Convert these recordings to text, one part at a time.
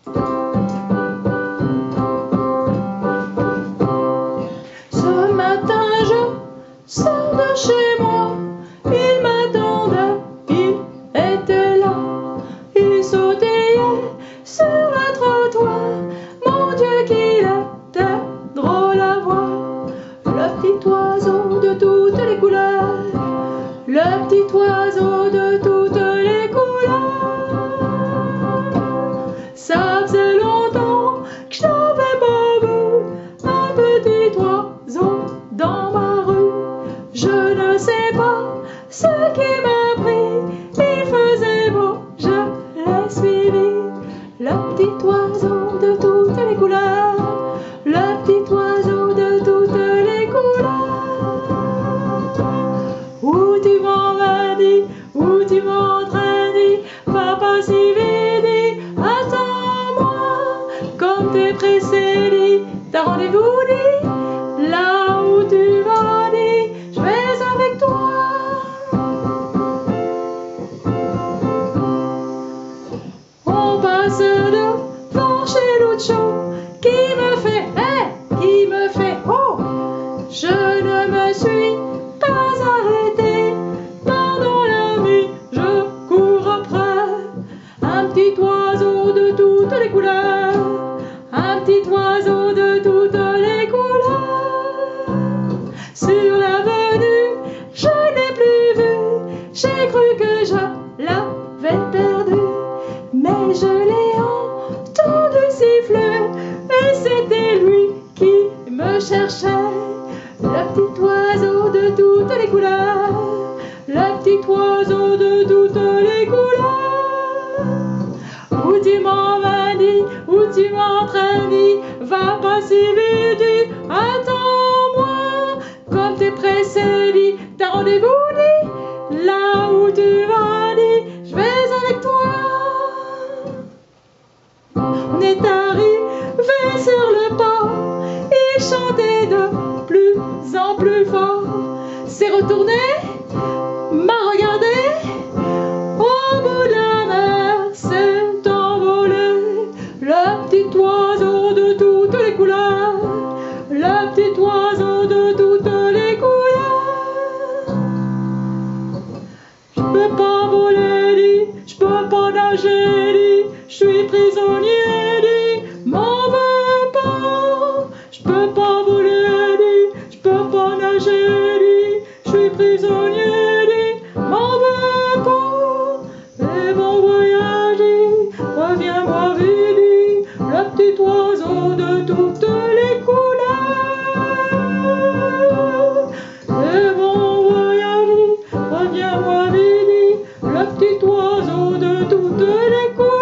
Ce matin je sors de chez moi, il m'attendait, il était là, il sautillait sur le trottoir, mon Dieu qu'il était drôle à voir. Le petit oiseau de toutes les couleurs, le petit oiseau de toutes les couleurs. Ça faisait longtemps que je n'avais pas vu un petit oiseau dans ma rue. Je ne sais pas ce qui m'a pris, il faisait beau, je l'ai suivi. Le petit oiseau de toutes les couleurs, le petit oiseau de toutes les couleurs. Où tu m'en vas, dis, où tu m'entraînes, va pas si vite, dis, attends-moi, comme t'es pressé, dis, t'as rendez-vous, dis, là où tu vas, dis, je vais avec toi. On passe devant chez Lucio, qui me fait, qui me fait, oh, je ne me suis pas arrêtée, pendant la nuit je cours après, un petit oiseau de toutes les couleurs, un petit oiseau de toutes les couleurs. Sur l'avenue je n'ai plus vu, j'ai cru que je l'avais perdu, mais je l'ai entendu siffler, et c'était lui qui me cherchait. Le petit oiseau de toutes les couleurs, le petit oiseau de toutes les couleurs. Où tu m'en vas, dis, où tu m'entraînes, dis, va pas si vite, dis, attends-moi, comme t'es pressé, dis, t'as rendez-vous, dis, là où tu vas, dis, je vais avec toi. On est arrivé sur le port, il chantait de plus en plus fort, s'est retourné, m'a regardé, au bout de la mer s'est envolé, le petit oiseau de toutes les couleurs, le petit oiseau de toutes les couleurs. Je peux pas voler, dis, je peux pas nager, dis, je suis prisonnier, dis, m'en veux pas. Je peux pas voler, dis, je peux pas nager, dis, je suis prisonnier, dis, m'en veux pas. Et mon voyage, dis, reviens-moi vite, dis, le petit oiseau de toutes les couleurs. Et mon voyage, dis, reviens-moi vite, dis, le petit oiseau de toutes les couleurs.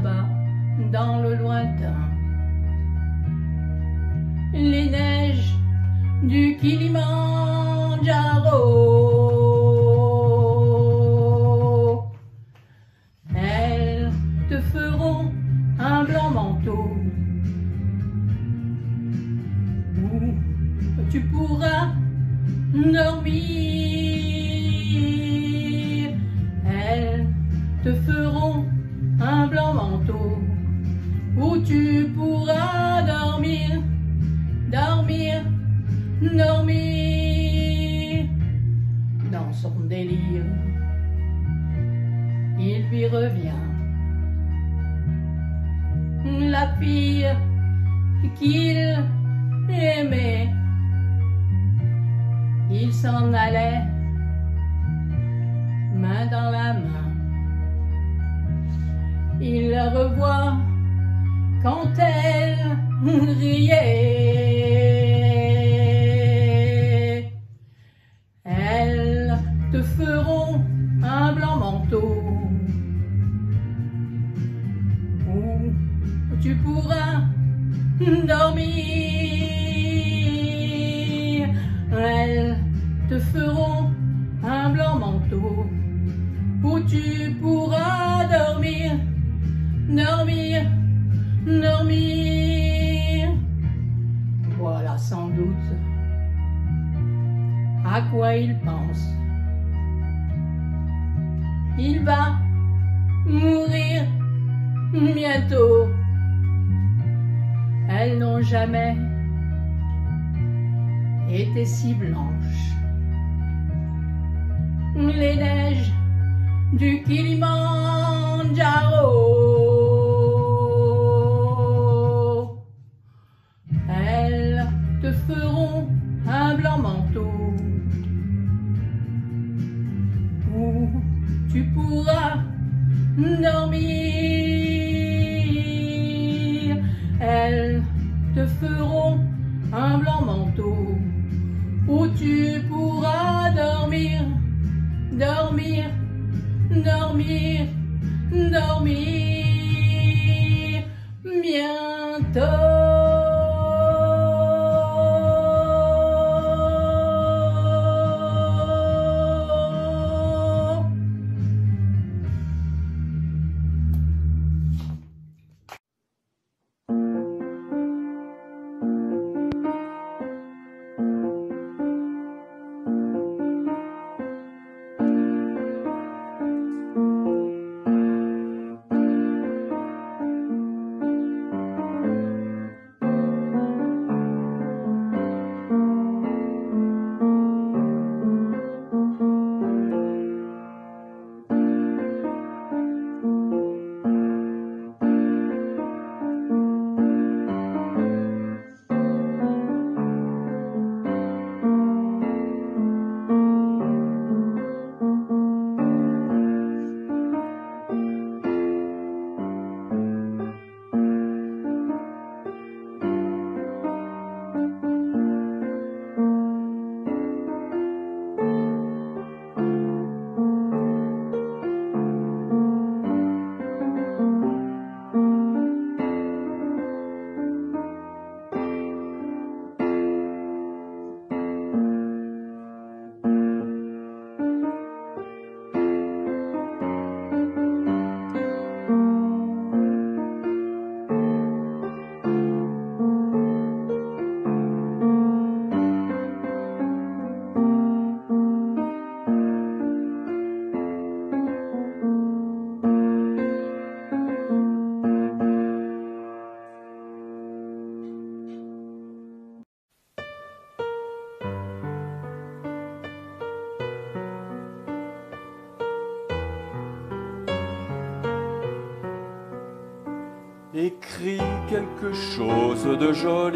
là-bas, dans le lointain. Les neiges du Kilimandjaro, elles te feront un blanc manteau où tu pourras dormir. Elles te feront un blanc manteau où tu pourras dormir, dormir, dormir. Dans son délire, il lui revient la fille qu'il aimait. Il s'en allait, main dans la main. Il la revoit quand elle riait. Elles te feront un blanc manteau où tu pourras dormir. Elles te feront un blanc manteau où tu pourras dormir, dormir, dormir. Voilà sans doute à quoi il pense. Il va mourir bientôt. Elles n'ont jamais été si blanches. Les neiges du Kilimandjaro, elles te feront un blanc manteau où tu pourras dormir. Elles te feront un blanc manteau où tu pourras dormir, dormir, dormir, dormir bientôt. Écris quelque chose de joli,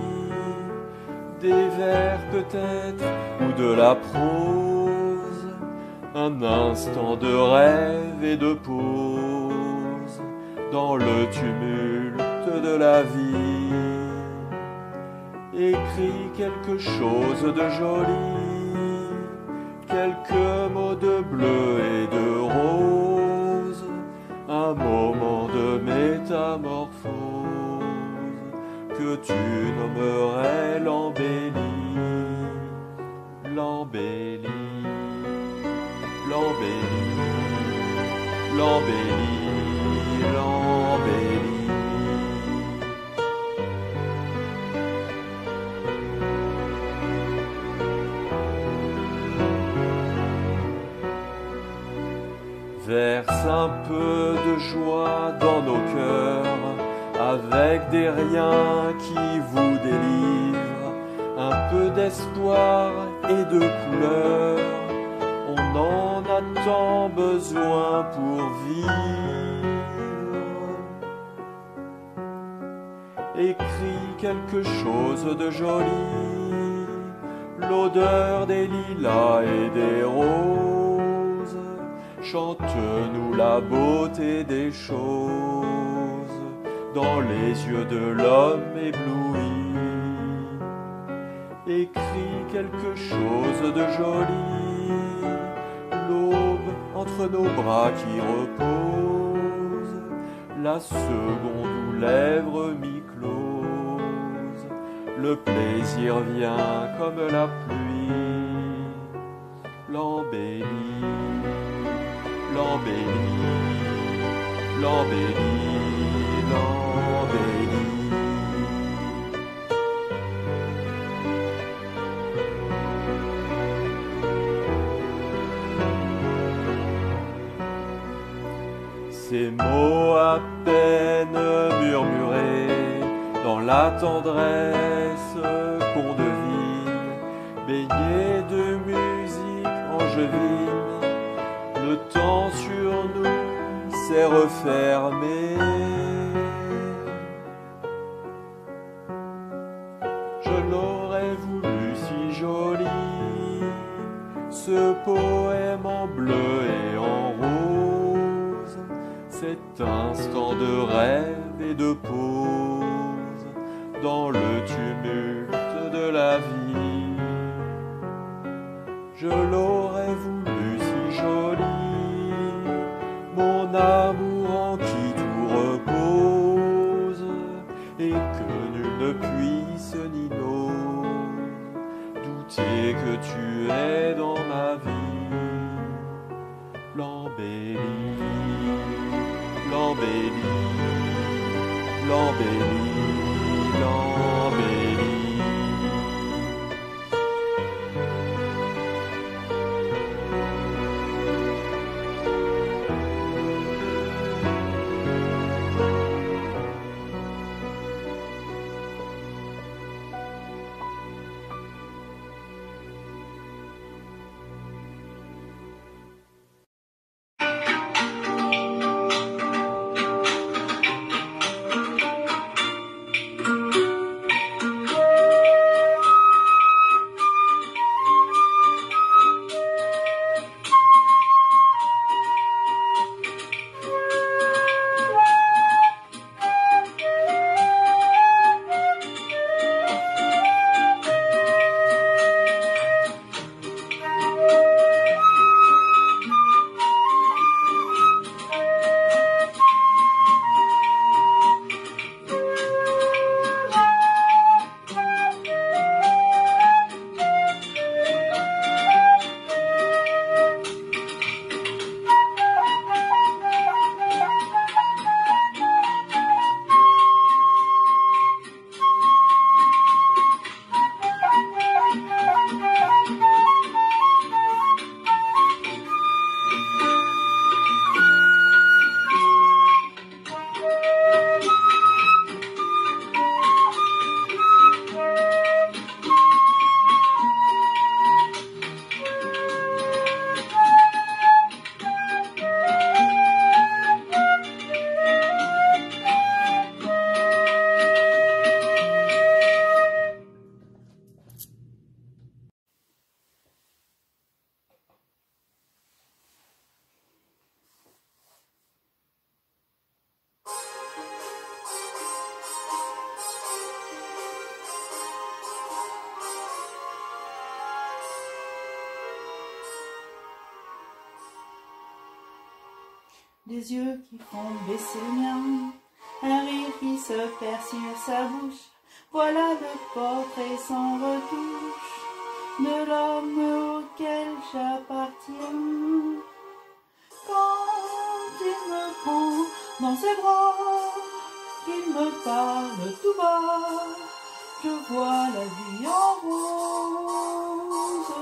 des vers peut-être ou de la prose, un instant de rêve et de pause dans le tumulte de la vie. Écris quelque chose de joli, quelques mots de bleu et de rose, un moment de métamorphose que tu nommerais l'embellie, l'embellie, l'embellie, l'embellie, l'embellie. Verse un peu de joie dans nos cœurs, avec des riens qui vous délivrent, un peu d'espoir et de couleur, on en a tant besoin pour vivre. Écris quelque chose de joli, l'odeur des lilas et des roses. Chante-nous la beauté des choses dans les yeux de l'homme ébloui. Écris quelque chose de joli, l'aube entre nos bras qui repose, la seconde où lèvres mi-closes, le plaisir vient comme la pluie, l'embellie. L'embellie, l'embellie, l'embellie. Ces mots à peine murmurés dans la tendresse qu'on devine, baignés de musique angevine, le temps sur nous s'est refermé. Je l'aurais voulu si joli, ce poème en bleu et en rose, cet instant de rêve et de pause dans le tumulte de la vie. Je l'aurais voulu si joli, mon amour en qui tout repose, et que nul ne puisse ni n'ose douter que tu es dans ma vie. L'embellie, l'embellie, l'embellie, l'embellie. des yeux qui font baisser le mien, un rire qui se perd sur sa bouche. Voilà le portrait sans retouche de l'homme auquel j'appartiens. Quand il me prend dans ses bras, qu'il me parle tout bas, je vois la vie en rose.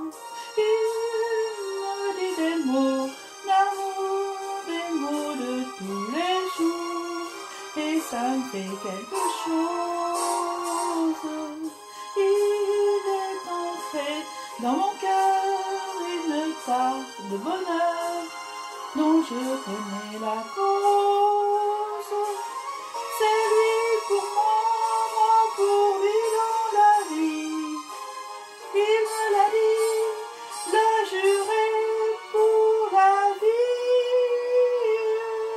Il me dit des mots d'amour, des mots de tous les jours, et ça me fait quelque chose. Il est entré dans mon cœur une part de bonheur dont je connais la cause. C'est lui pour moi, moi pour lui dans la vie. Il me l'a dit, l'a juré pour la vie.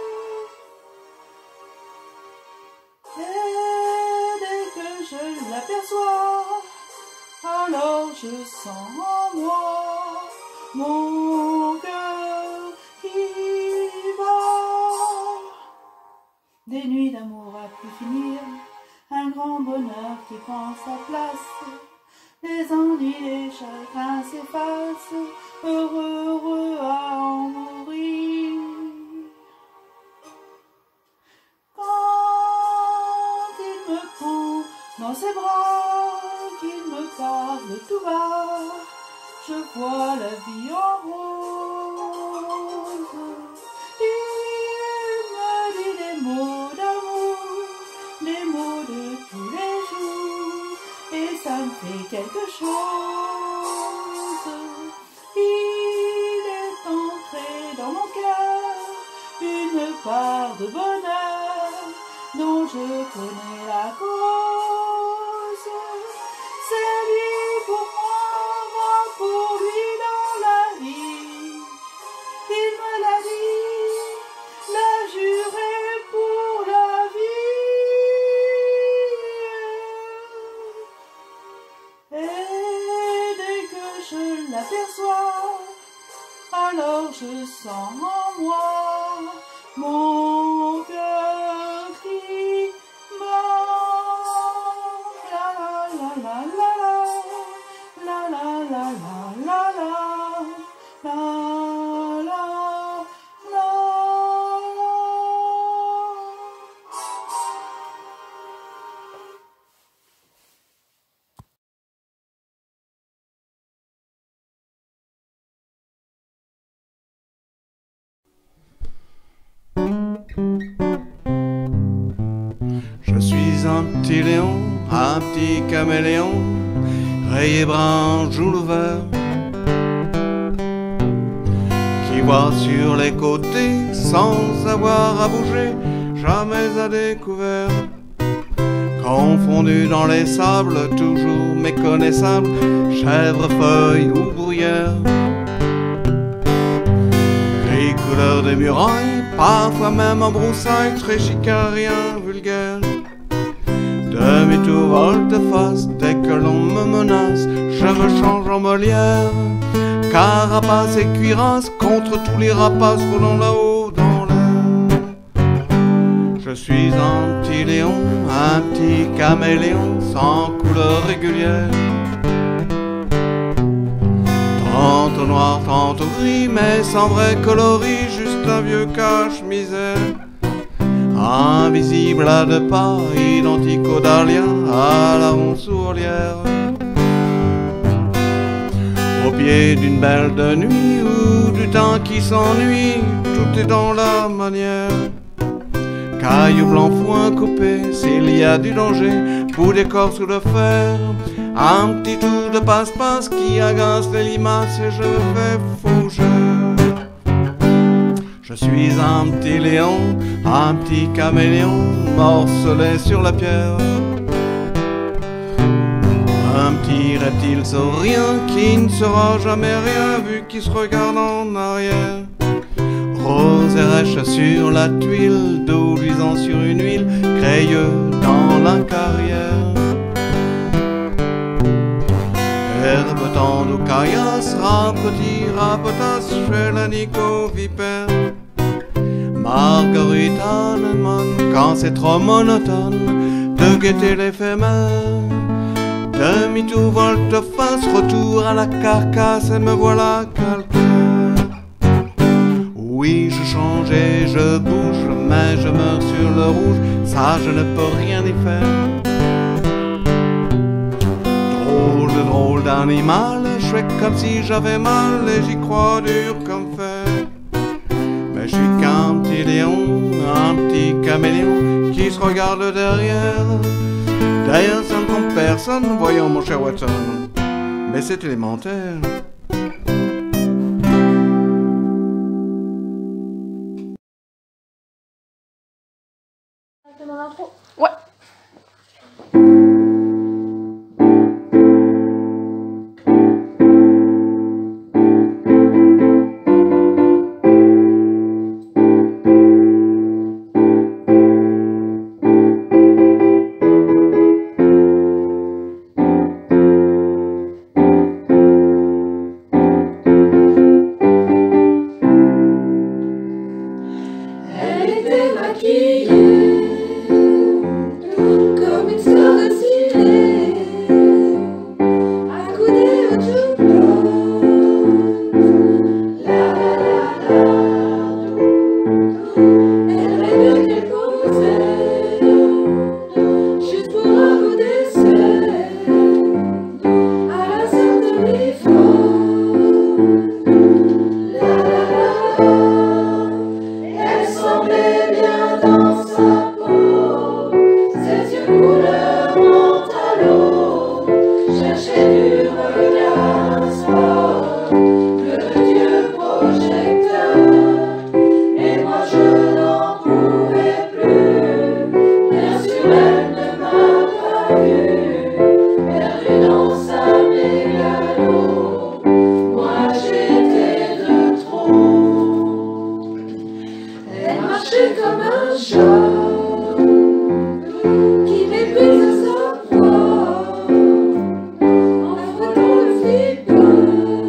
Et dès que je l'aperçois, alors je sens en moi mon cœur qui bat. Des nuits d'amour à plus finir, un grand bonheur qui prend sa place. Les ennuis, les chagrins s'effacent, heureux, heureux à en mourir. Quand il me prend dans ses bras, qu'il me parle tout bas, je vois la vie en rose. Il me dit des mots d'amour, des mots de tous les jours, et ça me fait quelque chose. Il est entré dans mon cœur une part de bonheur dont je connais la cause. C'est lui pour moi, moi pour lui dans la vie. Il me l'a dit, l'a juré pour la vie. Et dès que je l'aperçois, alors je sens en moi mon cœur qui bat. La la la la la la la la la la la la la. Je suis un petit lion, un petit caméléon, rayé brun, joue l'ouvert, qui voit sur les côtés sans avoir à bouger, jamais à découvert. Confondu dans les sables, toujours méconnaissable, chèvre, feuille ou bruyère. Gris couleur des murailles, parfois même en broussailles, très chicarien, vulgaire. Demi-tour, volte-face, dès que l'on me menace, je me change en Molière. Carapace et cuirasse, contre tous les rapaces volant là-haut dans l'air. Je suis un petit lion, un petit caméléon, sans couleur régulière. Tantôt noir, tantôt gris, mais sans vrai coloris, juste un vieux cache-misère. Invisible à deux pas, identique au dahlia, à la ronce-ourlière. Au pied d'une belle de nuit, ou du temps qui s'ennuie, tout est dans la manière. Caillou blanc, foin coupé, s'il y a du danger, coup d'écorce ou de fer. Un petit tour de passe-passe qui agace les limaces et je fais fougère. Je suis un petit lion, un petit caméléon, morcelé sur la pierre. Un petit reptile saurien qui ne sera jamais rien vu qui se regarde en arrière. Rose et rêche sur la tuile, d'eau luisant sur une huile, crayeux dans la carrière. Herbe tendre ou caillasse, rapetit, rapotasse, chez la nicovipère. Marguerite Hahnemann, quand c'est trop monotone de guetter l'éphémère. Demi-tour, volte-face, retour à la carcasse, et me voilà calcaire. Oui, je change et je bouge, mais je meurs sur le rouge, ça je ne peux rien y faire. Drôle d'animal, je fais comme si j'avais mal et j'y crois dur comme fer. Mais je suis qu'un petit lion, un petit caméléon qui se regarde derrière. D'ailleurs ça ne trompe personne, voyons mon cher Watson, mais c'est élémentaire. Ouais. Elle était maquillée comme une star de ciné, accoudée au jukebox. La la la la. Elle rêvait qu'elle posait juste pour un coup d'essai à la sorte de l'effort. La la la. Elle semblait bien dans sa peau, ses yeux couleur mentalo cherchaient du regard un sport, le dieu projecteur. Et moi je n'en pouvais plus, bien sûr elle ne m'a pas vu, perdue dans sa mégalo, moi j'étais de trop. Elle marchait comme un chat qui méprise sa proie en frottant le flipper.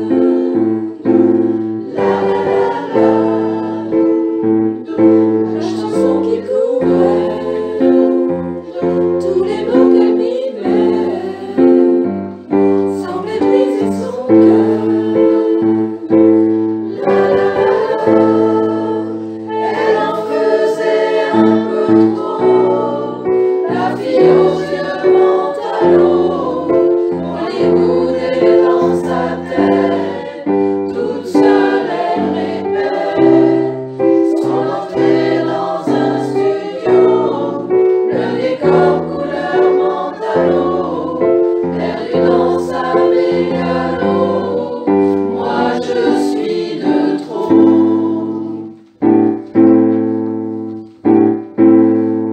La la la la. La chanson qui courait, tous les mots qu'elle mimait semblaient briser son cœur. La la la la. Elle en faisait un peu trop, la fille aux yeux mentalo, on l'écoutait dans sa tête, toute seule elle répète son entrée dans un studio, le décor couleur mentalo, perdu dans sa mégalo, moi je suis de trop.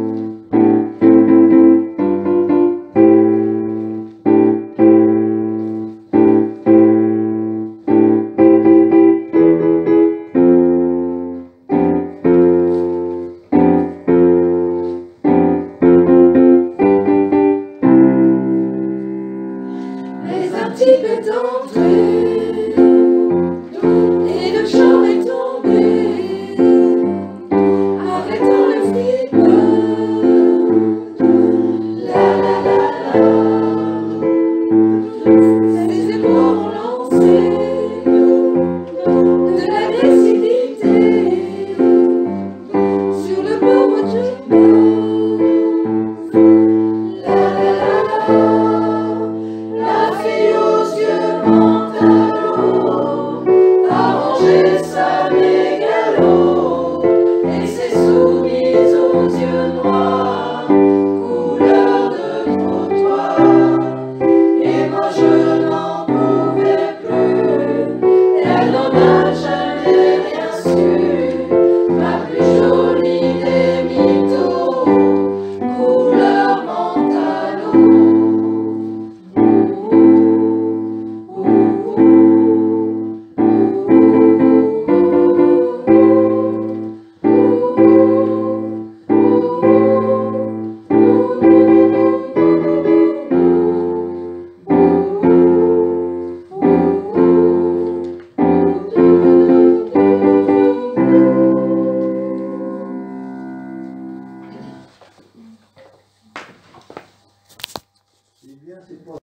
Sylvien, c'est pas